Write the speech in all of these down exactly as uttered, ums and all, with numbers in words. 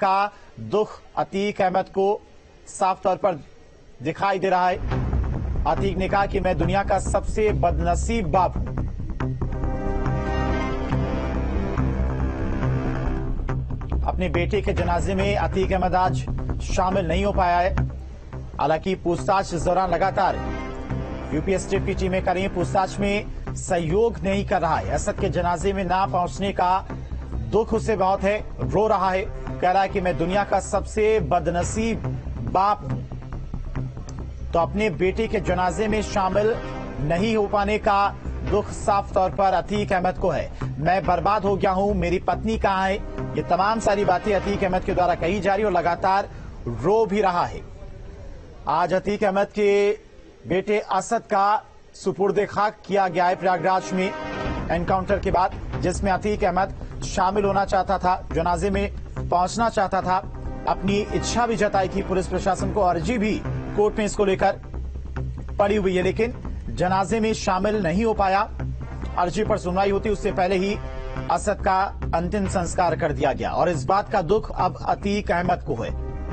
का दुख अतीक अहमद को साफ तौर पर दिखाई दे रहा है। अतीक ने कहा कि मैं दुनिया का सबसे बदनसीब बाप हूं। अपने बेटे के जनाजे में अतीक अहमद आज शामिल नहीं हो पाया है। हालांकि पूछताछ इस दौरान लगातार यूपी एसटीएफ की टीमें कर रही हैं, पूछताछ में सहयोग नहीं कर रहा है। असद के जनाजे में ना पहुंचने का दुख उसे बहुत है, रो रहा है, कह रहा है कि मैं दुनिया का सबसे बदनसीब बाप हूं। तो अपने बेटे के जनाजे में शामिल नहीं हो पाने का दुख साफ तौर पर अतीक अहमद को है। मैं बर्बाद हो गया हूं, मेरी पत्नी कहां है, ये तमाम सारी बातें अतीक अहमद के द्वारा कही जा रही और लगातार रो भी रहा है। आज अतीक अहमद के बेटे असद का सुपुर्द खाक किया गया है प्रयागराज में एनकाउंटर के बाद, जिसमें अतीक अहमद शामिल होना चाहता था, जनाजे में पहुंचना चाहता था, अपनी इच्छा भी जताई थी। पुलिस प्रशासन को अर्जी भी कोर्ट में इसको लेकर पड़ी हुई है, लेकिन जनाजे में शामिल नहीं हो पाया। अर्जी पर सुनवाई होती उससे पहले ही असद का अंतिम संस्कार कर दिया गया और इस बात का दुख अब अतीक अहमद को है।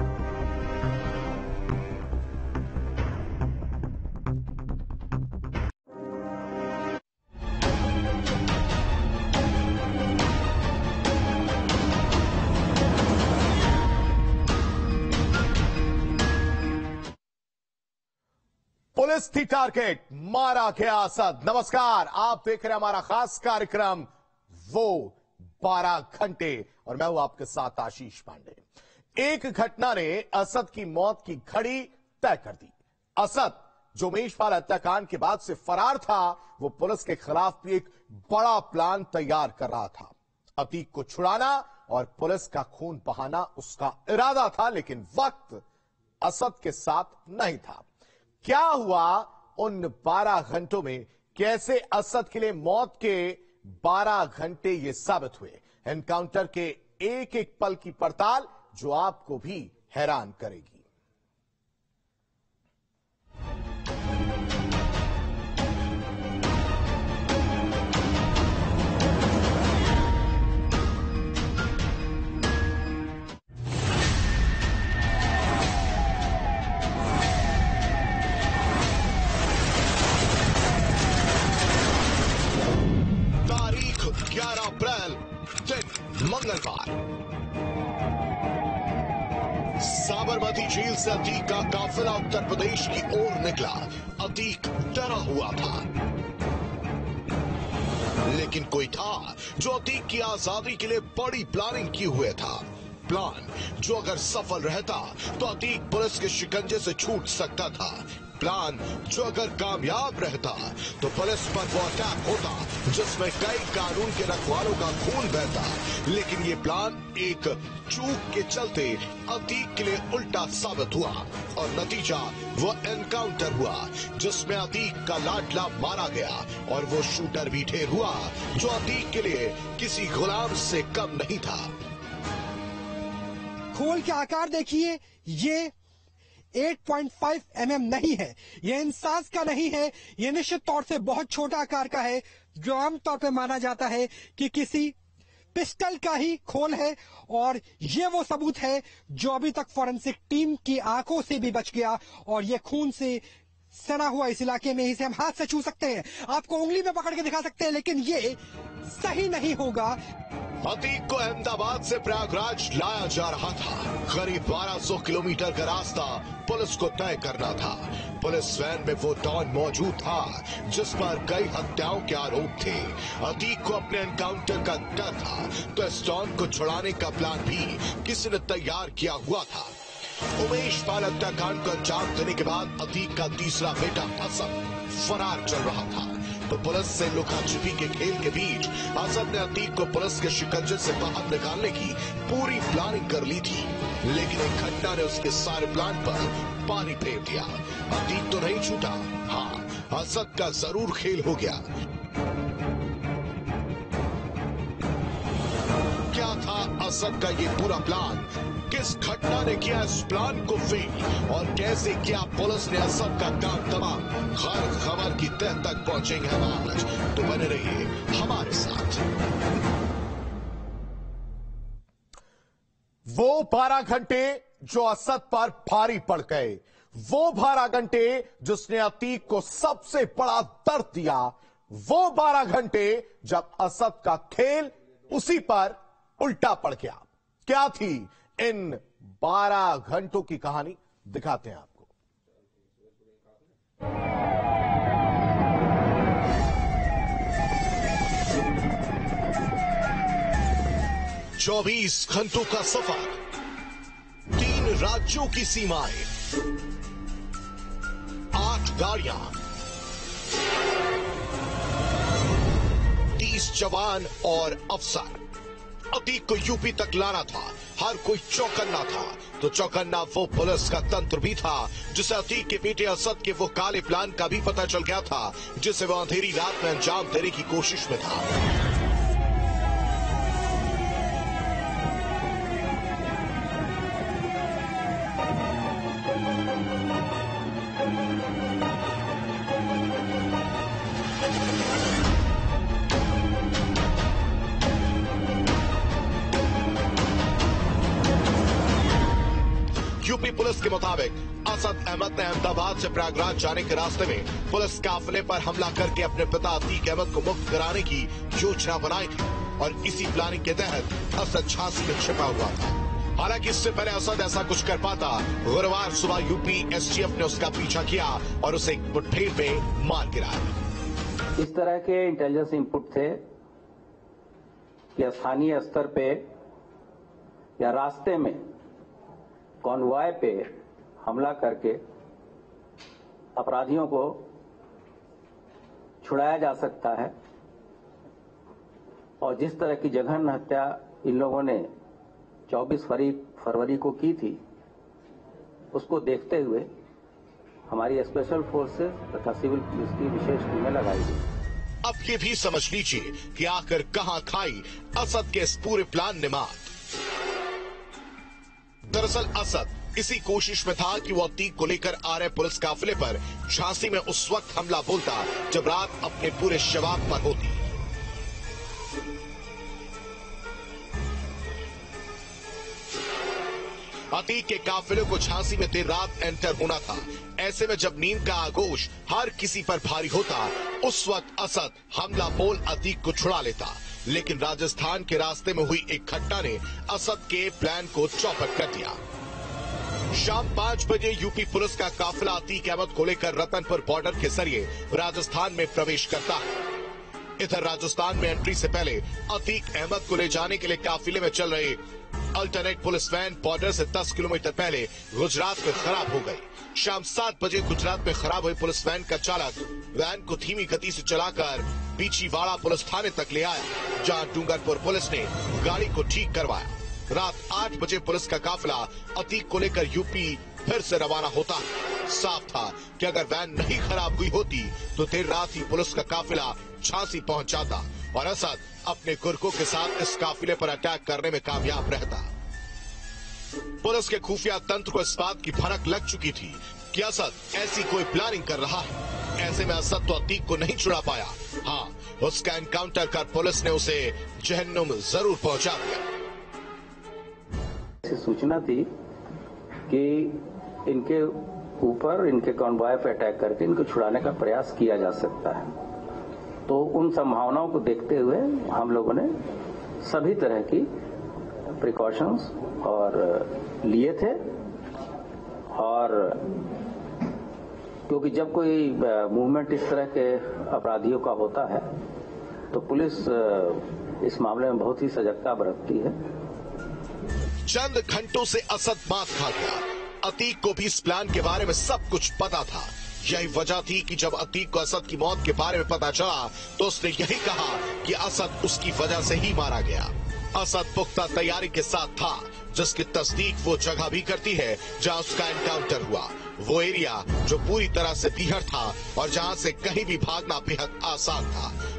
पुलिस थी टारगेट, मारा गया असद। नमस्कार, आप देख रहे हैं हमारा खास कार्यक्रम वो बारह घंटे और मैं हूं आपके साथ आशीष पांडे। एक घटना ने असद की मौत की घड़ी तय कर दी। असद जो उमेशपाल हत्याकांड के बाद से फरार था, वो पुलिस के खिलाफ भी एक बड़ा प्लान तैयार कर रहा था। अतीक को छुड़ाना और पुलिस का खून बहाना उसका इरादा था, लेकिन वक्त असद के साथ नहीं था। क्या हुआ उन बारह घंटों में, कैसे असद के लिए मौत के बारह घंटे ये साबित हुए? एनकाउंटर के एक एक पल की पड़ताल जो आपको भी हैरान करेगी। ग्यारह अप्रैल दिन मंगलवार, साबरमती झील से अतीक का काफिला उत्तर प्रदेश की ओर निकला। अतीक डरा हुआ था, लेकिन कोई था जो अतीक की आजादी के लिए बड़ी प्लानिंग किए हुए था। प्लान जो अगर सफल रहता तो अतीक पुलिस के शिकंजे से छूट सकता था। प्लान जो अगर कामयाब रहता तो पुलिस पर वो अटैक होता जिसमें कई कानून के रखवालों का खून बहता। लेकिन ये प्लान एक चूक के चलते अतीक के लिए उल्टा साबित हुआ और नतीजा वो एनकाउंटर हुआ जिसमें अतीक का लाडला मारा गया और वो शूटर भी ढेर हुआ जो अतीक के लिए किसी गुलाम से कम नहीं था। खोल के आकार देखिए, ये आठ पॉइंट पाँच एम एम नहीं है, ये इंसास का नहीं है, ये निश्चित तौर से बहुत छोटा आकार का है, जो आमतौर पे माना जाता है कि किसी पिस्टल का ही खोल है। और ये वो सबूत है जो अभी तक फॉरेंसिक टीम की आंखों से भी बच गया और ये खून से सना हुआ इस इलाके में इसे हम हाथ से छू सकते हैं, आपको उंगली में पकड़ के दिखा सकते हैं, लेकिन ये सही नहीं होगा। अतीक को अहमदाबाद से प्रयागराज लाया जा रहा था। करीब बारह सौ किलोमीटर का रास्ता पुलिस को तय करना था। पुलिस वैन में वो डॉन मौजूद था जिस पर कई हत्याओं के आरोप थे। अतीक को अपने एनकाउंटर का डर था, तो इस डॉन को छुड़ाने का प्लान भी किसी ने तैयार किया हुआ था। उमेशपाल हत्याकांड को अंजाम देने के बाद अतीक का तीसरा बेटा असद फरार चल रहा था, तो पुलिस से लुका छिपी के खेल के बीच असद ने अतीक को पुलिस के शिकंजे से बाहर निकालने की पूरी प्लानिंग कर ली थी। लेकिन एक घटना ने उसके सारे प्लान पर पानी फेर दिया। अतीक तो नहीं छूटा, हाँ असद का जरूर खेल हो गया। क्या था असद का ये पूरा प्लान? किस घटना ने किया इस प्लान को फेल और कैसे किया पुलिस ने असद का काम तमाम? हर खबर की तह तक पहुंचेंगे हम आज, तो बने रहिए हमारे साथ। वो बारह घंटे जो असद पर भारी पड़ गए, वो बारह घंटे जिसने अतीक को सबसे बड़ा दर्द दिया, वो बारह घंटे जब असद का खेल उसी पर उल्टा पड़ गया। क्या थी इन बारह घंटों की कहानी, दिखाते हैं आपको। चौबीस घंटों का सफर, तीन राज्यों की सीमाएं, आठ गाड़ियां, तीस जवान और अफसर। अतीक को यूपी तक लाना था, हर कोई चौकन्ना था। तो चौकन्ना वो पुलिस का तंत्र भी था जिसे अतीक के बेटे असद के वो काले प्लान का भी पता चल गया था, जिसे वो अंधेरी रात में अंजाम देने की कोशिश में था। यूपी पुलिस के मुताबिक असद अहमद ने अहमदाबाद से प्रयागराज जाने के रास्ते में पुलिस काफिले पर हमला करके अपने पिता अतीक अहमद को मुक्त कराने की योजना बनाई थी और इसी प्लानिंग के तहत असद झांसी में छिपा हुआ था। हालांकि इससे पहले असद ऐसा कुछ कर पाता, गुरुवार सुबह यूपी एसटीएफ ने उसका पीछा किया और उसे एक मुठभेड़ में मार गिराया। इस तरह के इंटेलिजेंस इनपुट थे कि स्थानीय स्तर पे या रास्ते में कॉन्वॉय पे हमला करके अपराधियों को छुड़ाया जा सकता है और जिस तरह की जघन्य हत्या इन लोगों ने चौबीस फरवरी को की थी, उसको देखते हुए हमारी स्पेशल फोर्सेस तथा सिविल पुलिस की विशेष टीमें लगाई गई। अब ये भी समझ लीजिए कि आखिर कहां खाई असद के इस पूरे प्लान ने मात। दरअसल असद इसी कोशिश में था कि वो अतीक को लेकर आ रहे पुलिस काफिले पर झांसी में उस वक्त हमला बोलता जब रात अपने पूरे शबाब पर होती। अतीक के काफिले को झांसी में देर रात एंटर होना था। ऐसे में जब नींद का आगोश हर किसी पर भारी होता, उस वक्त असद हमला बोल अतीक को छुड़ा लेता। लेकिन राजस्थान के रास्ते में हुई एक घटना ने असद के प्लान को चौपट कर दिया। शाम पांच बजे यूपी पुलिस का काफिला अतीक अहमद को लेकर रतनपुर बॉर्डर के जरिए राजस्थान में प्रवेश करता है। इधर राजस्थान में एंट्री से पहले अतीक अहमद को ले जाने के लिए काफिले में चल रहे अल्टरनेट पुलिस वैन बॉर्डर से दस किलोमीटर पहले गुजरात में खराब हो गई। शाम सात बजे गुजरात में खराब हुई पुलिस वैन का चालक वैन को धीमी गति से चलाकर बीचीवाड़ा पुलिस थाने तक ले आया, जहां डूंगरपुर पुलिस ने गाड़ी को ठीक करवाया। रात आठ बजे पुलिस का काफिला अतीक को लेकर यूपी फिर से रवाना होता है। साफ था कि अगर वैन नहीं खराब हुई होती तो देर रात ही पुलिस का काफिला झांसी पहुंच जाता और असद अपने गुर्गों के साथ इस काफिले पर अटैक करने में कामयाब रहता। पुलिस के खुफिया तंत्र को इस बात की भनक लग चुकी थी कि असद ऐसी कोई प्लानिंग कर रहा है। ऐसे में असद तो अतीक को नहीं छुड़ा पाया। हाँ, उसका एनकाउंटर कर पुलिस ने उसे जहन्नुम जरूर पहुंचा दिया। सूचना थी कि इनके ऊपर इनके कॉन्वॉय पे अटैक करके इनको छुड़ाने का प्रयास किया जा सकता है। तो उन संभावनाओं को देखते हुए हम लोगों ने सभी तरह की प्रिकॉशंस और लिए थे। और क्योंकि जब कोई मूवमेंट इस तरह के अपराधियों का होता है तो पुलिस इस मामले में बहुत ही सजगता बरतती है। चंद घंटों से असद मात खा गया। अतीक को भी इस प्लान के बारे में सब कुछ पता था। यही वजह थी कि जब अतीक को असद की मौत के बारे में पता चला तो उसने यही कहा कि असद उसकी वजह से ही मारा गया। असद पुख्ता तैयारी के साथ था, जिसकी तस्दीक वो जगह भी करती है जहां उसका एनकाउंटर हुआ। वो एरिया जो पूरी तरह से बीहड़ था और जहां से कहीं भी भागना बेहद आसान था।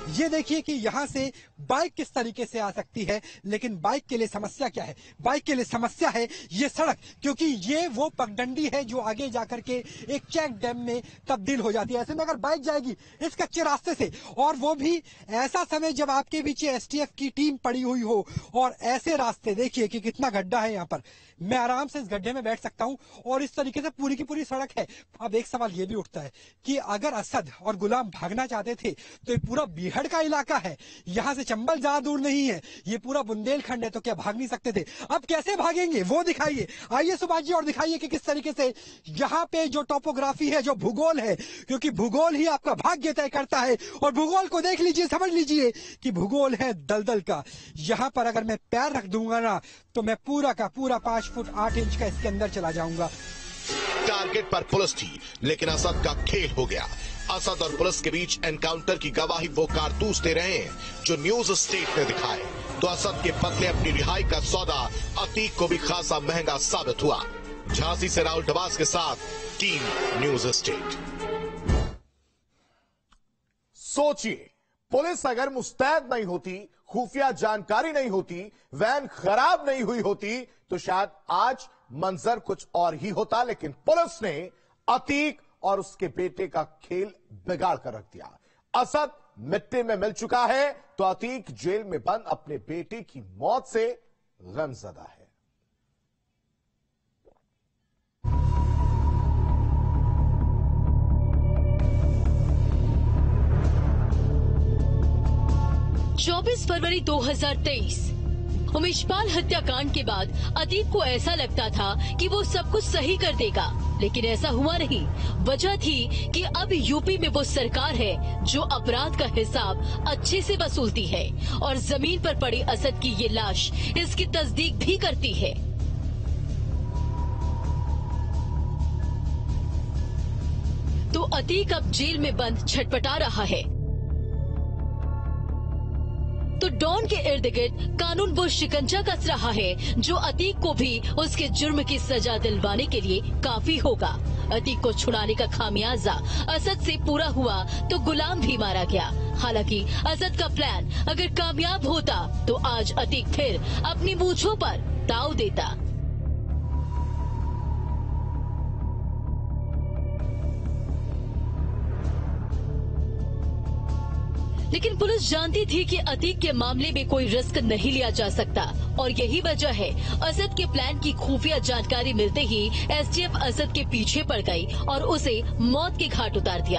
ये देखिए कि यहाँ से बाइक किस तरीके से आ सकती है, लेकिन बाइक के लिए समस्या क्या है? बाइक के लिए समस्या है ये सड़क, क्योंकि ये वो पगडंडी है जो आगे जाकर के एक चेक डैम में तब्दील हो जाती है। ऐसे में अगर बाइक जाएगी इस कच्चे रास्ते से, और वो भी ऐसा समय जब आपके पीछे एसटीएफ की टीम पड़ी हुई हो, और ऐसे रास्ते देखिए कि कितना गड्ढा है यहाँ पर। मैं आराम से इस गड्ढे में बैठ सकता हूँ, और इस तरीके से पूरी की पूरी सड़क है। अब एक सवाल ये भी उठता है कि अगर असद और गुलाम भागना चाहते थे तो ये पूरा बीहड़ का इलाका है, यहाँ से चंबल ज्यादा दूर नहीं है, ये पूरा बुंदेलखंड है, तो क्या भाग नहीं सकते थे? अब कैसे भागेंगे वो दिखाइए। आइए सुभाष जी, और दिखाइए कि किस तरीके से यहाँ पे जो टोपोग्राफी है, जो भूगोल है, क्योंकि भूगोल ही आपका भाग्य तय करता है। और भूगोल को देख लीजिए, समझ लीजिए कि भूगोल है दलदल का। यहाँ पर अगर मैं पैर रख दूंगा ना, तो मैं पूरा का पूरा पांच फुट आठ इंच का इसके अंदर चला जाऊंगा। टारगेट पर पुलिस थी, लेकिन असद का खेल हो गया। असद और पुलिस के बीच एनकाउंटर की गवाही वो कारतूस दे रहे हैं जो न्यूज स्टेट ने दिखाए। तो असद के बदले अपनी रिहाई का सौदा अतीक को भी खासा महंगा साबित हुआ। झांसी से राहुल डबास के साथ टीम न्यूज स्टेट। सोचिए, पुलिस अगर मुस्तैद नहीं होती, खुफिया जानकारी नहीं होती, वैन खराब नहीं हुई होती, तो शायद आज मंजर कुछ और ही होता। लेकिन पुलिस ने अतीक और उसके बेटे का खेल बिगाड़ कर रख दिया। असद मिट्टी में मिल चुका है, तो अतीक जेल में बंद अपने बेटे की मौत से गमज़दा है। चौबीस फरवरी दो हज़ार तेईस, उमेशपाल हत्याकांड के बाद अतीक को ऐसा लगता था कि वो सब कुछ सही कर देगा, लेकिन ऐसा हुआ नहीं। वजह थी कि अब यूपी में वो सरकार है जो अपराध का हिसाब अच्छे से वसूलती है, और जमीन पर पड़ी असद की ये लाश इसकी तस्दीक भी करती है। तो अतीक अब जेल में बंद छटपटा रहा है। तो डॉन के इर्द गिर्द कानून वो शिकंजा कस रहा है जो अतीक को भी उसके जुर्म की सजा दिलवाने के लिए काफी होगा। अतीक को छुड़ाने का खामियाजा असद से पूरा हुआ तो गुलाम भी मारा गया। हालांकि असद का प्लान अगर कामयाब होता तो आज अतीक फिर अपनी मूंछों पर दाव देता। लेकिन पुलिस जानती थी कि अतीक के मामले में कोई रिस्क नहीं लिया जा सकता, और यही वजह है असद के प्लान की खुफिया जानकारी मिलते ही एसटीएफ असद के पीछे पड़ गई और उसे मौत के घाट उतार दिया।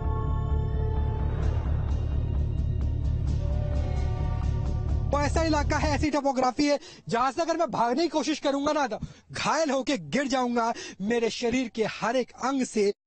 वो ऐसा इलाका है, ऐसी टोपोग्राफी है जहां से अगर मैं भागने की कोशिश करूंगा ना, तो घायल होके गिर जाऊंगा। मेरे शरीर के हर एक अंग से